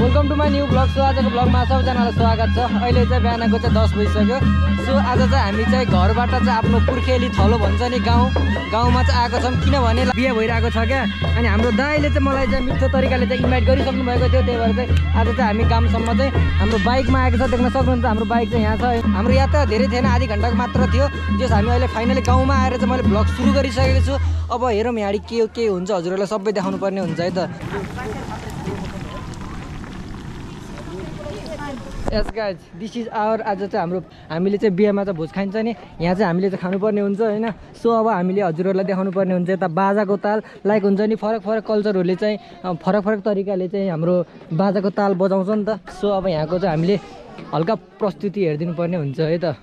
Welcome to my new blog. So आजको ब्लगमा सबैजनालाई स्वागत छ। अहिले चाहिँ बिहानको चाहिँ 10 बजिसक्यो। सो आज चाहिँ हामी चाहिँ घरबाट चाहिँ आफ्नो पुर्खेली थलो भन्छ नि गाउँमा चाहिँ आएको छौँ, किनभने बिहे भइरहेको छ क्या। अनि हाम्रो दाइले चाहिँ मलाई चाहिँ मिठो तरिकाले चाहिँ इन्भाइट गरिसक्नु भएको थियो, त्यही भएर चाहिँ आज चाहिँ हामी कामसम्म चाहिँ हाम्रो बाइकमा आएको छ। देख्न सक्नुहुन्छ हाम्रो बाइक चाहिँ यहाँ छ। हाम्रो यात्रा धेरै थिएन, आधी घन्टाको मात्र थियो। जस हामी अहिले फाइनली गाउँमा आएर चाहिँ मैले ब्लग सुरु गरिसकेको छु। अब हेरौँ यहाँ के हुन्छ, हजुरहरूलाई सबै देखाउनु पर्ने हुन्छ है त। Yes guys, this is our. आज चाहिँ हामीले चाहिँ बिहेमा चाहिँ भोज खाइन्छ नि, यहाँ चाहिँ हामीले चाहिँ खानुपर्ने हुन्छ होइन। सो अब हामीले हजुरहरूलाई देखाउनु पर्ने हुन्छ यता बाजाको ताल लाइक हुन्छ नि। फरक फरक कल्चरहरूले चाहिँ फरक तरिकाले चाहिँ हाम्रो बाजाको ताल बजाउँछ नि त। सो अब यहाँको चाहिँ हामीले हल्का प्रस्तुति हेरिदिनु पर्ने हुन्छ है त।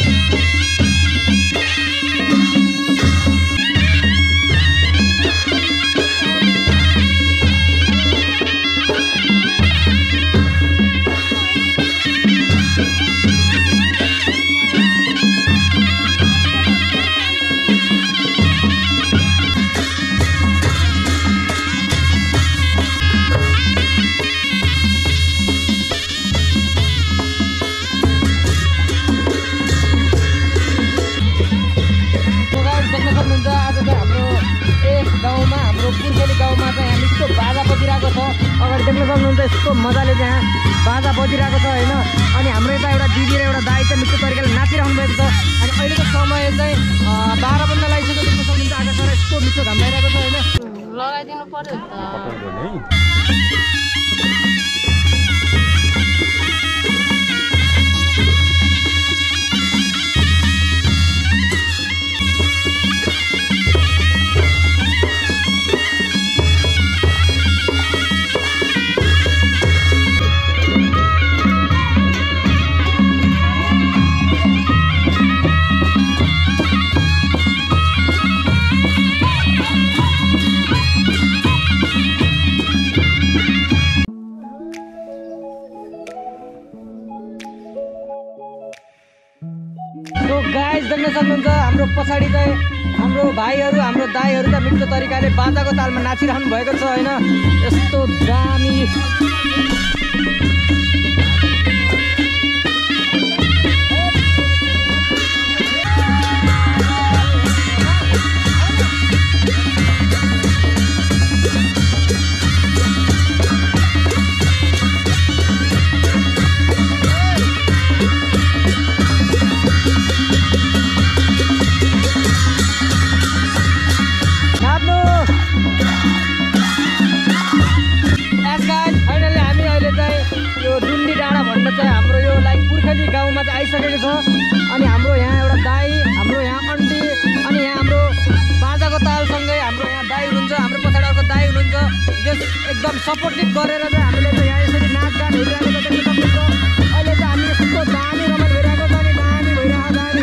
पुर्खेली गाउँमा चाहिँ यहाँ यस्तो बाजा बजिरहेको छ। अगाडि देख्न सक्नुहुन्छ यस्तो मजाले चाहिँ यहाँ बाजा बजिरहेको छ होइन। अनि हाम्रो यता एउटा दिदी र एउटा दाइ चाहिँ मिठो तरिकाले नाचिरहनु भएको छ। अनि अहिलेको समय चाहिँ 12 बज्न लागिसक्यो। देख्न सक्नुहुन्छ आकाश सर यस्तो मिठो घाम लागिरहेको छ होइन। लगाइदिनु पर्यो गाइज, देख्न सक्नुहुन्छ हाम्रो पछाडि चाहिँ हाम्रो भाइहरू हाम्रो दाइहरू त मिठो तरिकाले बाजाको तालमा नाचिरहनु भएको छ होइन। यस्तो दामी गाउँमा चाहिँ आइसकेको छ। अनि हाम्रो यहाँ एउटा दाई, हाम्रो यहाँ आन्टी, अनि यहाँ हाम्रो बाजाको तालसँगै हाम्रो यहाँ दाई हुनुहुन्छ, हाम्रो पछाडि अर्को दाई हुनुहुन्छ। जस एकदम सपोर्टिभ गरेर चाहिँ हामीले चाहिँ यहाँ यसरी नाचगान भइरहेको छ। देख्न सक्नुहुन्छ अहिले चाहिँ हामी यस्तो दामी रमाइलो भइरहेको छ नि, दामी भइरहेको दामी।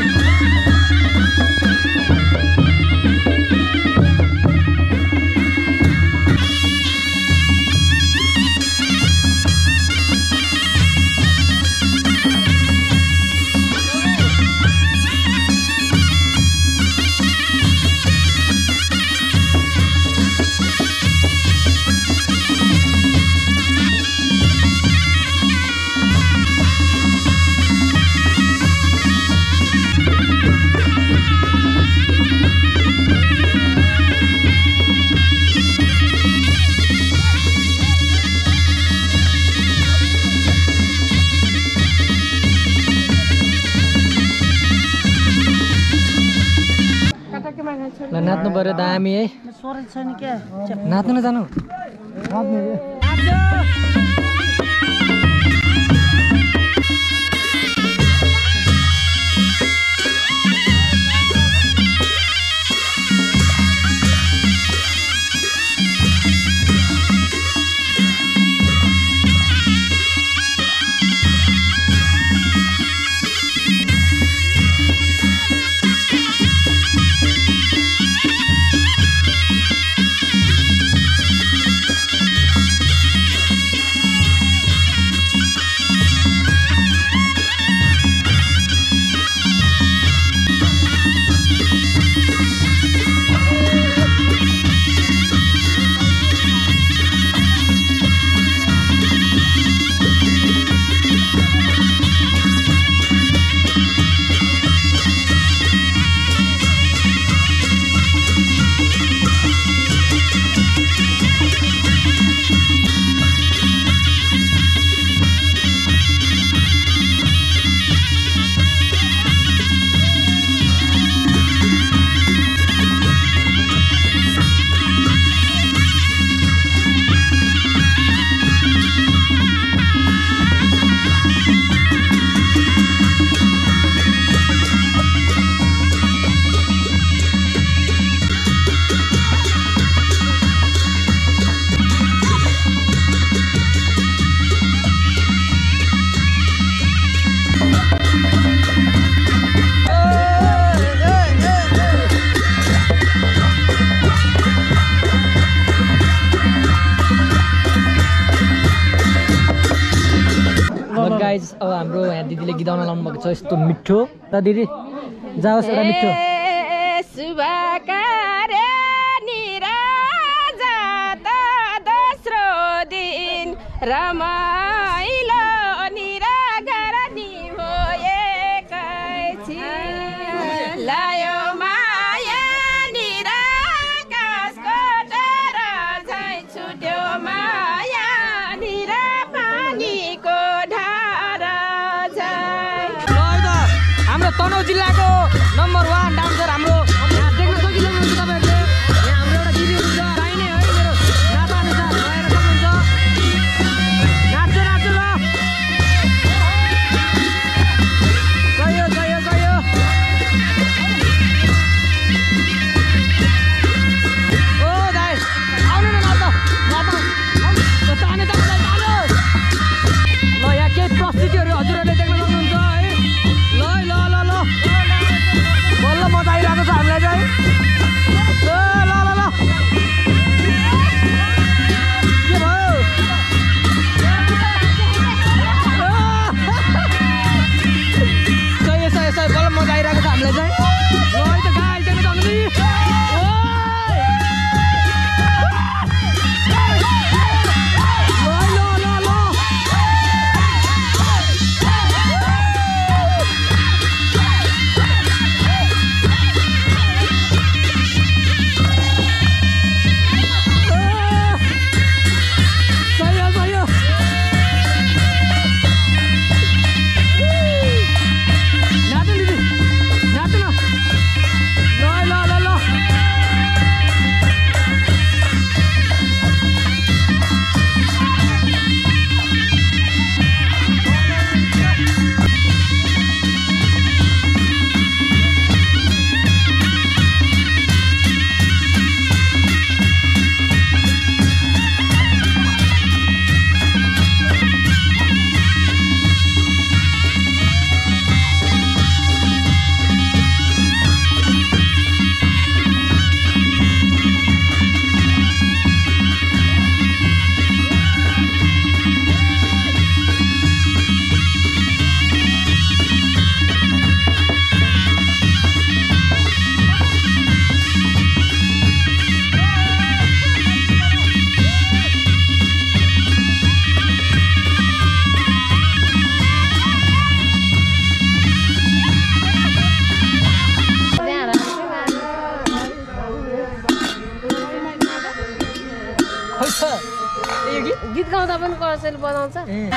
नाच्नु पर्यो दामी है। नाच्नु नजानु गाइज अब हाम्रो यहाँ दिदीले गीत गाउन लाउनु भएको छ यस्तो मिठो र दिदी जाओस् एउटा मिठो शुभकार्य निराजा त दोस्रो दिन रमाइलो निरागर निभोएकै लायो माया निराकाशको डर झैँ छुट्यो माया निरा पानीको धार झैँ हाम्रो तनहुँ जिल्लाको नम्बर 1 डान्सर हाम्रो यहाँ देख्न सकिनुहुन्छ तपाईहरुले यहाँ हाम्रो एउटा दिदी हुनुहुन्छ दाइने है मेरो नाता अनुसार भएर सक्नुहुन्छ नाच्छ नाच्छ ल गयो गयो गयो ओ दाइ आउनु न नाच्छ नाच्छ ताने ताने ताने ल यहाँ केही प्रस्तुतिहरू हजुरहरूले देख्न सक्नुहुन्छ है ल ल ल ल बल्ल मजा आइरहेको छ हामीलाई चाहिँ ल ल ल ल के भयो सही सही सही बल्ल मजा आइरहेको छ हामीलाई चाहिँ ल है त गाइस देख्न सक्नुहुन्छ गीत गाउँदा पनि कसैले बनाउँछ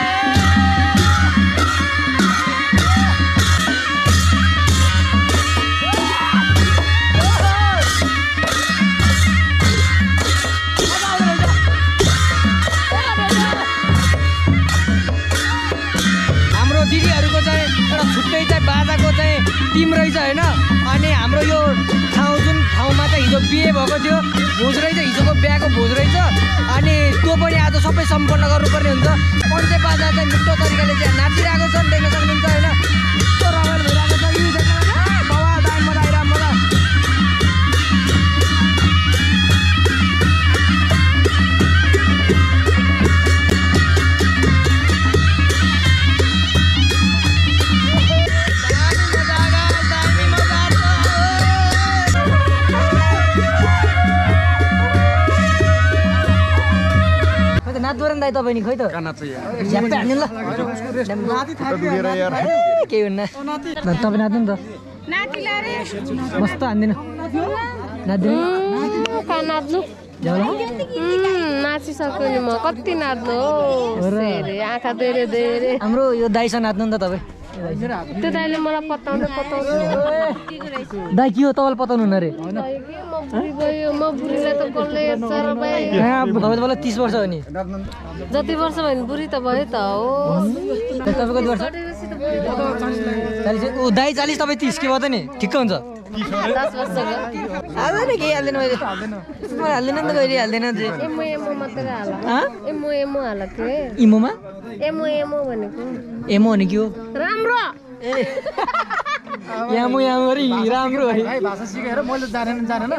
हाम्रो दिदीहरूको चाहिँ एउटा छुट्टै चाहिँ बाजाको चाहिँ टिम रहेछ होइन अनि हाम्रो यो ठाउँ जुन ठाउँमा चाहिँ हिजो बिहे भएको थियो भोज रहेछ हिजोको बिहाको भोज रहेछ अनि त्यो पनि आज सबै सम्पन्न गर्नुपर्ने हुन्छ पञ्चे बाजा चाहिँ मिठो तरिकाले चाहिँ नाचिरहेको छ देख्न सक्नुहुन्छ होइन यस्तो रमाइलो भइरहेको छ यी देख्न बाबा दाइ मजा आइरहेको मजा नाच्दो दाइ तपाईँ नि खै त झ्याप्पै हान्नु ल केही हुन्न तपाईँ नाच्नु नि त मस्त हान्दिनँ नाच्दिनु नाचिसक्यो नि म कति नाच्नु आँखा धेरै धेरै हाम्रो यो दाइसँग नाच्नु नि त तपाईँ त्यो दाइले मलाई पताउँदै दाइ के हो तपाईँले पताउनु हुन रे म बुढीलाई त कसले तपाईँले 30 वर्ष हो नि जति वर्ष भयो नि बुढी त भयो त हो तपाईँको कति वर्ष 40 ओ दाइ 40 तपाईँ 30 के भयो त नि ठिक्क हुन्छ 10 वर्ष हाल्दैन केही हाल्दैन मैले हाल्दैन नि त कहिले हाल्दैन एमो मात्रै हाल एमो हाल के इमोमा एमो भनेको एमो भने के हो राम्रो यामु यामु अरे राम्रो है भाषा सिकेर मैले जानेन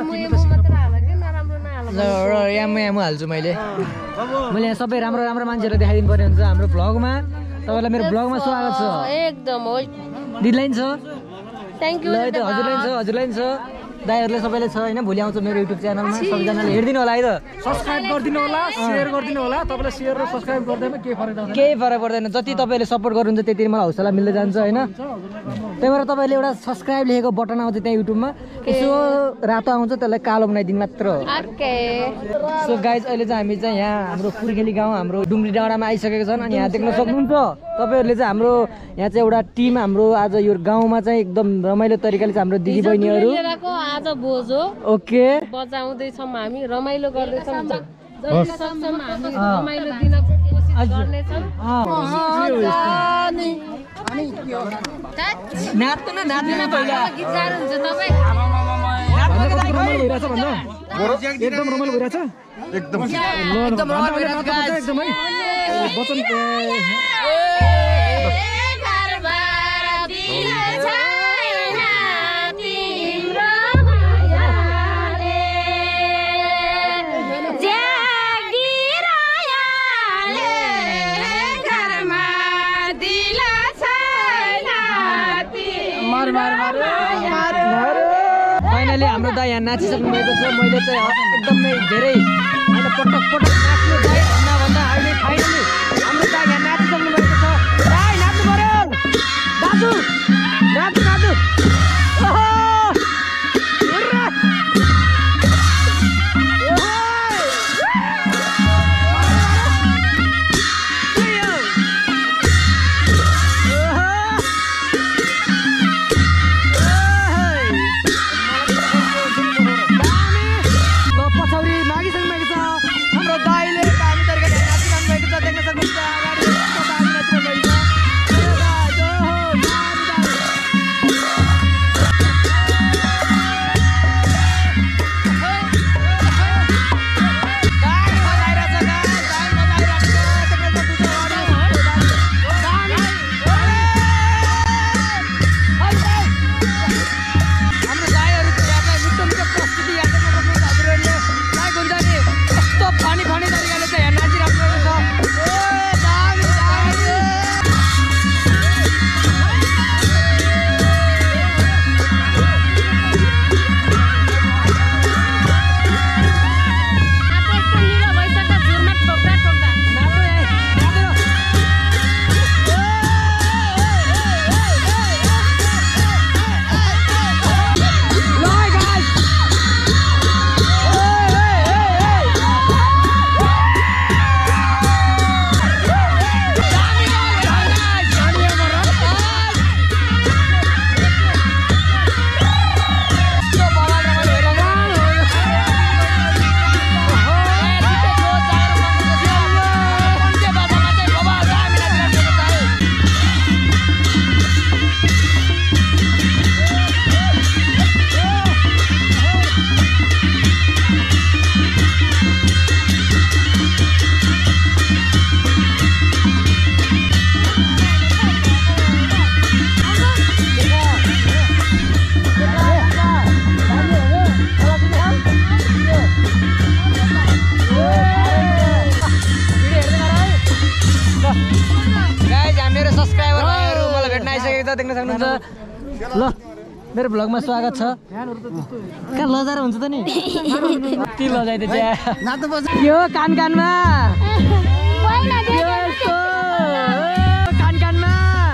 ल यामु यामु हाल्छु मैले यहाँ सबै राम्रो राम्रो मान्छेहरू देखाइदिनु पर्ने हुन्छ हाम्रो भ्लगमा तपाईँलाई मेरो ब्लगमा स्वागत छ एकदम हो दिदीलाई नि छ थ्याङ्क यू ल त हजुरलाई नि छ दाइहरूले सबैले छ होइन भोलि आउँछ मेरो युट्युब च्यानलमा सबैजनाले हेरिदिनु होला है त सब्स्क्राइब गरिदिनु होला सेयर गरिदिनु होला तपाईँले सेयर र सब्स्क्राइब गर्दैमा केही फरक पर्दैन जति तपाईँले सपोर्ट गर्नुहुन्छ त्यति मलाई हौसला मिल्दै जान्छ होइन त्यही भएर तपाईँले एउटा सब्सक्राइब लेखेको बटन आउँछ त्यहाँ युट्युबमा यसो रातो आउँछ त्यसलाई कालो बनाइदिनु मात्र हो सो गाइज अहिले चाहिँ हामी चाहिँ यहाँ हाम्रो पुर्खेली गाउँ हाम्रो डुङ्ग्री डाँडामा आइसकेको छन् अनि यहाँ देख्न सक्नुहुन्छ तपाईँहरूले चाहिँ हाम्रो यहाँ चाहिँ एउटा टिम हाम्रो आज यो गाउँमा चाहिँ एकदम रमाइलो तरिकाले चाहिँ हाम्रो दिदी बहिनीहरू आज बोझो ओके बजाउँदैछौँ हामी रमाइलो गर्दैछौँ जति सक्छौँ हामी रमाइलो दिनको कोसिस गर्नेछौँ नाच्नु पहिला गीत गाएर हुन्छ तपाईँ एकदम रमाइलो भइरहेछ एकदम फाइनली हाम्रो दाइ यहाँ नाचिसक्नु भएको छ मैले चाहिँ एकदमै धेरै होइन पटक नाच्नु दाइ भन्दा अहिले फाइनली हाम्रो दाइ यहाँ नाचिसक्नु भएको छ दाइ नाच्नु पर्यो दाजु नाच्नु देख्न सक्नुहुन्छ ल मेरो भ्लगमा स्वागत छ कहाँ लजाएर हुन्छ त नि कति लजाइदियो के हो कानमा कानमा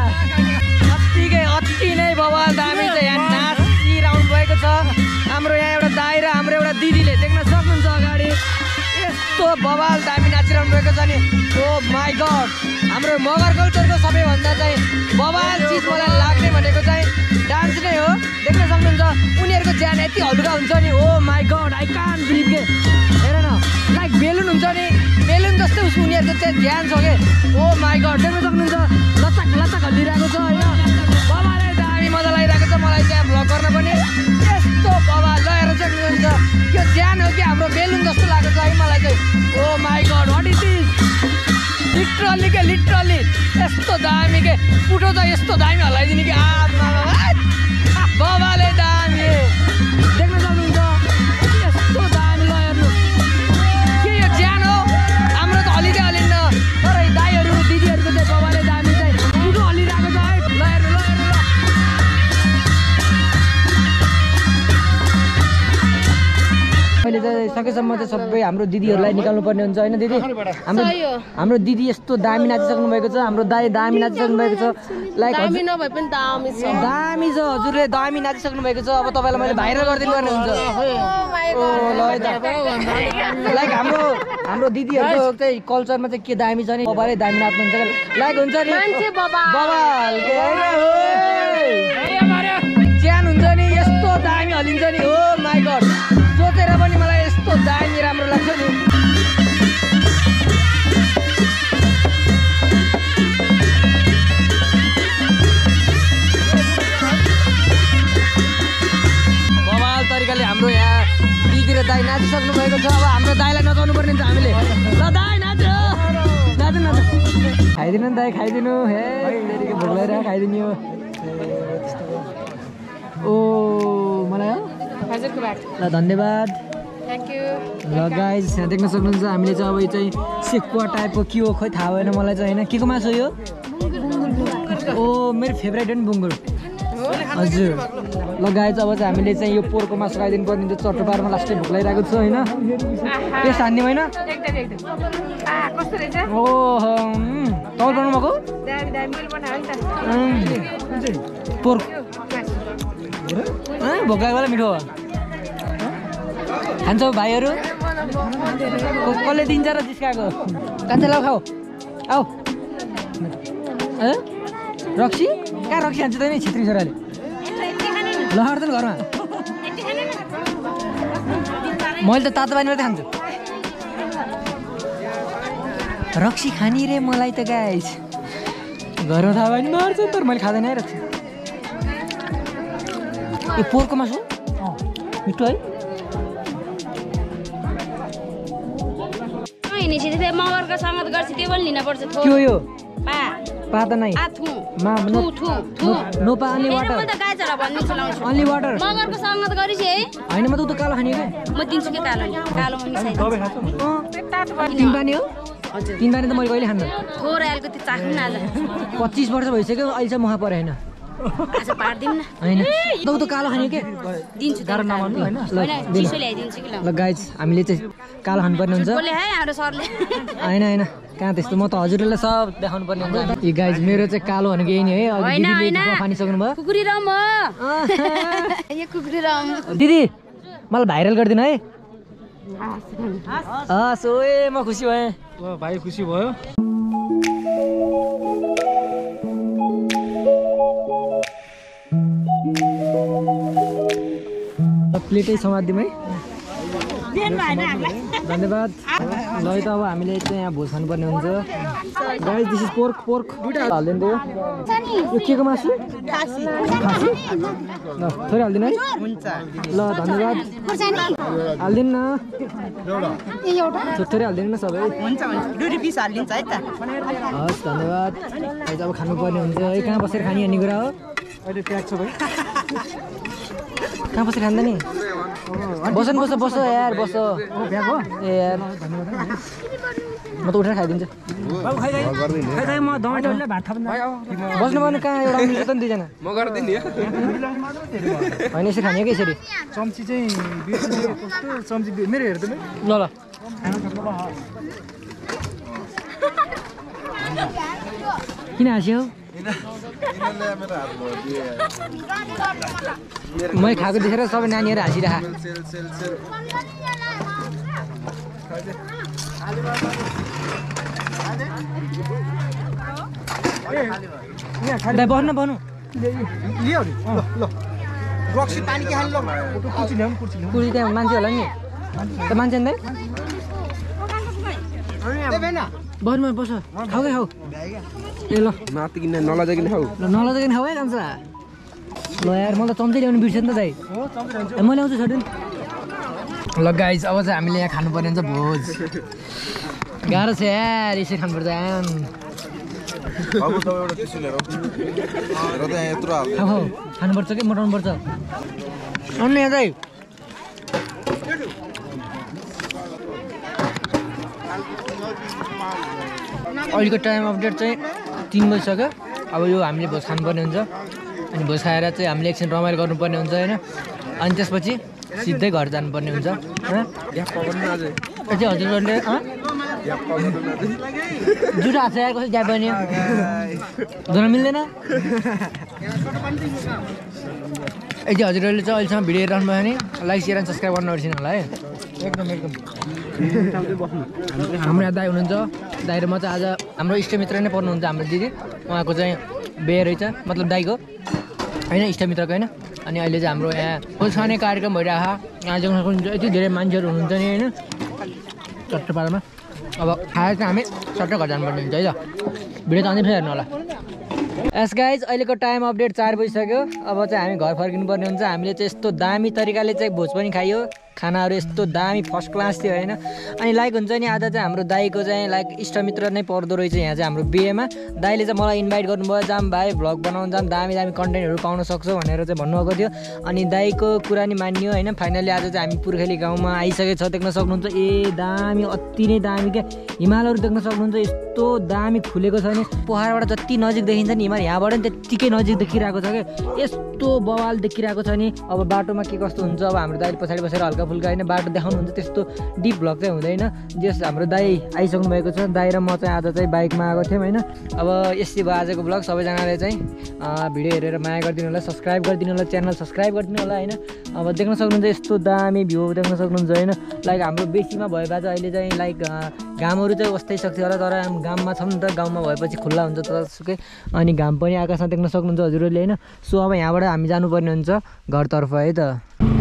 अति नै बवाल दामी चाहिँ यहाँ नाचिरहनु भएको छ हाम्रो यहाँ एउटा दाइ र हाम्रो एउटा दिदीले देख्न सक्नुहुन्छ अगाडि यस्तो बवाल दामी नाचिरहनु भएको छ नि ओ माई गड हाम्रो मगर कल्चरको सबैभन्दा चाहिँ बवाल चिज मलाई लाग्ने भनेको चाहिँ डान्स नै हो देख्न सक्नुहुन्छ उनीहरूको ज्यान यति हल्का हुन्छ नि oh my god I can't believe के हेर न लाइक बेलुन हुन्छ नि बेलुन जस्तै उनीहरूको चाहिँ ज्यान छ के ओ माई गड देख्न सक्नुहुन्छ लचक लचक हल्लिरहेको छ होइन बवालै दामी मजा लागिरहेको छ मलाई चाहिँ भ्लग गर्न पनि यस्तो बवाल ल हेर सक्नुहुन्छ यो ज्यान हो कि हाम्रो बेलुन जस्तो लागेको छ है मलाई चाहिँ oh my god what is this literally के लिटरली यस्तो दामी के पुटो त यस्तो दामी हल्लाइदिने कि बबाले दामी देख्न सक्नुहुन्छ यस्तो दामी ल हेर्नु के यो ज्यान हो हाम्रो त हलिँदै हलिन्न तर दाइहरू दिदीहरूको चाहिँ बबाले दामी चाहिँ हामीले चाहिँ सकेसम्म चाहिँ सबै हाम्रो दिदीहरूलाई निकाल्नु पर्ने हुन्छ होइन दिदी हाम्रो दिदी यस्तो दामी नाचिसक्नु भएको छ हाम्रो दाइ दामी नाचिसक्नु भएको छ लाइक दामी नभए पनि दामी छ दामी छ हजुरले दामी नाचिसक्नु भएको छ अब तपाईँलाई मैले भाइरल गरिदिनु पर्ने हुन्छ लाइक हाम्रो दिदीहरूको चाहिँ कल्चरमा चाहिँ के दामी छ नि बबाले दामी नाच्नुहुन्छ लाइक हुन्छ नि बबाल ज्यान हुन्छ नि यस्तो दामी हलिन्छ नि हो माई गड सोचेर पनि मलाई यस्तो दामी राम्रो लाग्छ नि बबाल तरिकाले हाम्रो यहाँ दिदी र दाइ नाचिसक्नु भएको छ अब हाम्रो दाइलाई नचाउनु पर्ने हुन्छ हामीले ल दाइ नाच खाइदिनु नि दाइ खाइदिनु हे भोक लगाएर खाइदिनु ओ मलाई ल धन्यवाद ल गाइज यहाँ देख्न सक्नुहुन्छ हामीले चाहिँ अब यो चाहिँ सेकुवा टाइपको के हो खोइ थाहा भएन मलाई चाहिँ होइन के को मासु यो ओ मेरो फेभरेट हो नि बुङ्गुर हजुर ल गाइज अब चाहिँ हामीले चाहिँ यो पोरको मासु खाइदिनु पर्ने हुन्छ चट्टो पारमा लास्टै भोक लागिरहेको छ होइन टेस्ट हान्ने होइन ओ तपाईँ बनाउनु भएको पोर्क भोक लाग्यो मिठो हो खान्छौ भाइहरू कसले दिन्छ र जिस्काएको कान्छा लाउ खाऊ आऊ रक्सी कहाँ रक्सी खान्छ त नि छेत्री छोराले लहर त घरमा मैले त तातो पानी मात्रै खान्छु रक्सी खाने रे मलाई त गाइस घरमा थाहा भयो नि मार्छ तर मैले खाँदैन है रक्सी यो पोरको मासु मिठो है मगरको सङ्गत गर्छ त्यो पनि लिनुपर्छ के हो यो पा त नै नो पा अन्ली वाटर अन्ली वाटर मगरको सङ्गत गरिस् है होइन म त उता कालो खाने क्या म दिन्छु के कालो कालो तिन पानी हो तिन पानी त मैले कहिले खान्न थोर आएको त्यो चाख्नु न आज 25 वर्ष भइसक्यो अहिलेसम्म महा परेन आज पार्दिम न होइन त उता कालो खाने के दिन्छु गाह्रो नमान्नु होइन चिसो ल्याइदिन्छु कि ल गाइज हामीले चाहिँ कालो खानुपर्ने हुन्छ बोले है हाम्रो सरले होइन होइन कहाँ त्यस्तो म त हजुरलाई सब देखाउनु पर्ने हुन्छ ए गाइज मेरो चाहिँ कालो भनेको यही नि है दिदीले खानिसक्नु भयो कुकुरी रम हो यो कुकुरी रम दिदी मलाई भाइरल गरिदिनु है हस् ओए म खुसी भएँ भाइ खुसी भयो प्लेटै समातिदिउँ है धन्यवाद ल है त अब हामीले चाहिँ यहाँ भोज खानुपर्ने हुन्छ गाइस दिस इज पोर्क दुईटा हालिदिनु यो के को मासु खासी ल थोरै हालिदिनु है ल धन्यवाद हालिदिनु न थोरै हालिदिनु न सबै हुन्छ 2 रुपैयाँ हालिदिन्छ है त हस् धन्यवाद अहिले अब खानुपर्ने हुन्छ है कहाँ बसेर खाने भन्ने कुरा हो अहिले प्याक छ भाइ कहाँ बसेर खाँदा नि बस यार बस प्याक हो ए यार म त उठेर खाइदिन्छु म दमाईले भात थाप्नु बस्नु पर्ने कहाँ एउटा मिल्छ त नि दुईजना म गर्दै नि होइन यसरी खाने कि यसरी चम्ची चाहिँ कस्तो चम्ची मेरो हेर्दै ल ल किन हाँस्यौ मैले खाएको देखेर सबै नानीहरू हाँसिरह बस्नु बस्नु कुर्सी त्यहाँ मान्छे होला नि त मान्छे नि बस्नु बस खाऊ कि खाऊ ए ल नातिकिन नलजाकिन खाऊ ल नलजाकिन खाऊ है कान्छ ल यार मलाई चम्ची ल्याउनु बिर्सेँ नि त दाइ म ल्याउँछु छोड्नु ल गाइज अब चाहिँ हामीले यहाँ खानुपर्ने हुन्छ भोज गाह्रो छ यार यसरी खानुपर्छ खाऊ खानुपर्छ कि मोटाउनु पर्छ अन्य यहाँ दाइ अहिलेको टाइम अपडेट चाहिँ 3 बजिसक्यो अब यो हामीले भोज खानुपर्ने हुन्छ अनि भोज खाएर चाहिँ हामीले एकछिन रमाइलो गर्नुपर्ने हुन्छ होइन अनि त्यसपछि सिधै घर जानुपर्ने हुन्छ हजुरहरूले जुठो हाल्छ यार कसरी जाए पनि जान मिल्दैन हजुरहरूले चाहिँ अहिलेसम्म भिडियो हेरिरहनु भयो भने लाइक सेयर एन्ड सब्सक्राइब गर्नु नबिर्सिनु होला है एकदम हाम्रो यहाँ दाइ हुनुहुन्छ दाइ र म चाहिँ आज हाम्रो इष्टमित्र नै पर्नुहुन्छ हाम्रो दिदी उहाँको चाहिँ बिहे रहेछ मतलब दाइको होइन इष्टमित्रको होइन अनि अहिले चाहिँ हाम्रो यहाँ खाने कार्यक्रम भइरहेको यहाँ जग्गा यति धेरै मान्छेहरू हुनुहुन्छ नि होइन चट्टपाडामा अब खाएर चाहिँ हामी सट्ट घर जानुपर्ने हुन्छ है त भिडियो त अन्तिम हेर्नु होला एस गाइज अहिलेको टाइम अपडेट 4 बजिसक्यो अब चाहिँ हामी घर फर्किनुपर्ने हुन्छ हामीले चाहिँ यस्तो दामी तरिकाले चाहिँ भोज पनि खाइयो खानाहरू यस्तो दामी फर्स्ट क्लास थियो होइन अनि लाइक हुन्छ नि आज चाहिँ हाम्रो दाइको चाहिँ लाइक इष्टमित्र नै पर्दो रहेछ यहाँ चाहिँ हाम्रो बिहेमा दाइले चाहिँ मलाई इन्भाइट गर्नुभयो जाम भाइ भ्लग बनाउनु जाम दामी दामी कन्टेन्टहरू पाउन सक्छौ भनेर चाहिँ भन्नुभएको थियो अनि दाइको कुरा नि मानियो होइन फाइनली आज चाहिँ हामी पुर्खेली गाउँमा आइसकेको छ देख्न सक्नुहुन्छ ए दामी अति नै दामी क्या हिमालहरू देख्न सक्नुहुन्छ यस्तो दामी खुलेको छ नि पहाडबाट जति नजिक देखिन्छ नि हिमाल यहाँबाट नि त्यत्तिकै नजिक देखिरहेको छ क्या यस्तो बवाल देखिरहेको छ नि अब बाटोमा के कस्तो हुन्छ अब हाम्रो दाइले पछाडि बसेर हल्का फुल्का होइन बाटो देखाउनुहुन्छ त्यस्तो डिप भ्लग चाहिँ हुँदैन जस हाम्रो दाइ आइसक्नु भएको छ दाइ र म चाहिँ आज चाहिँ बाइकमा आएको थियौँ होइन अब यस्तै भयो आजको भ्लग सबैजनाले चाहिँ भिडियो हेरेर माया गरिदिनु होला सब्सक्राइब गरिदिनु होला च्यानल सब्सक्राइब गरिदिनु होला होइन अब देख्न सक्नुहुन्छ यस्तो दामी भ्यू देख्न सक्नुहुन्छ होइन लाइक हाम्रो बेसीमा भए भए चाहिँ अहिले चाहिँ लाइक घामहरू चाहिँ वस्तै सक्थ्यो होला तर गाउँमा छौँ नि त गाउँमा भएपछि खुल्ला हुन्छ जसुकै अनि घाम पनि आकाशमा देख्न सक्नुहुन्छ हजुरहरूले होइन सो अब यहाँबाट हामी जानुपर्ने हुन्छ घरतर्फ है त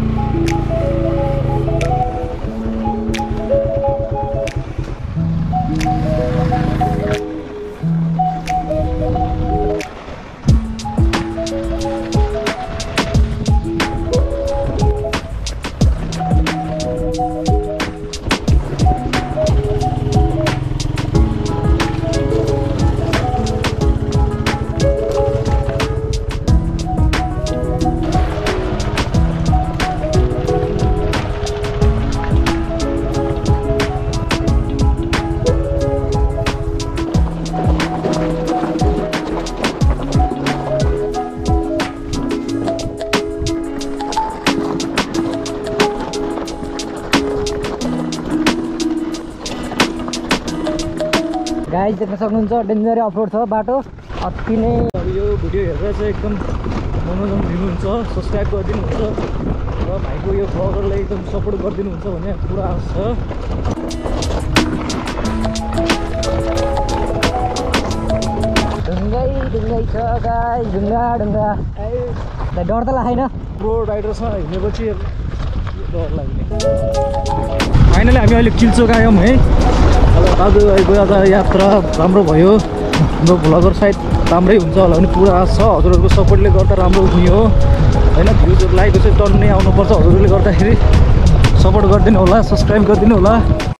गाइस देख्न सक्नुहुन्छ डेन्जरै अफरोड छ बाटो अति नै यो भिडियो हेरेर चाहिँ एकदम मनोरञ्जन लिनुहुन्छ सब्सक्राइब गरिदिनुहुन्छ र भाइको यो ब्लगरलाई एकदम सपोर्ट गरिदिनुहुन्छ भन्ने कुरा छ ढुङ्गै छ गाइस ढुङ्गा डर त लागेन प्रो राइडरसँग हिँडेपछि डर लाग्ने फाइनली हामी अहिले किल्चोक आयौँ है अब दाजुभाइको आज यात्रा राम्रो भयो हाम्रो भ्लगर साइड राम्रै हुन्छ होला भने पुरा आश छ हजुरहरूको सपोर्टले गर्दा राम्रो हुने हो होइन भ्युजहरू लाइक चाहिँ टन्नै आउनुपर्छ हजुरहरूले गर्दाखेरि सपोर्ट गरिदिनु होला सब्सक्राइब गरिदिनु होला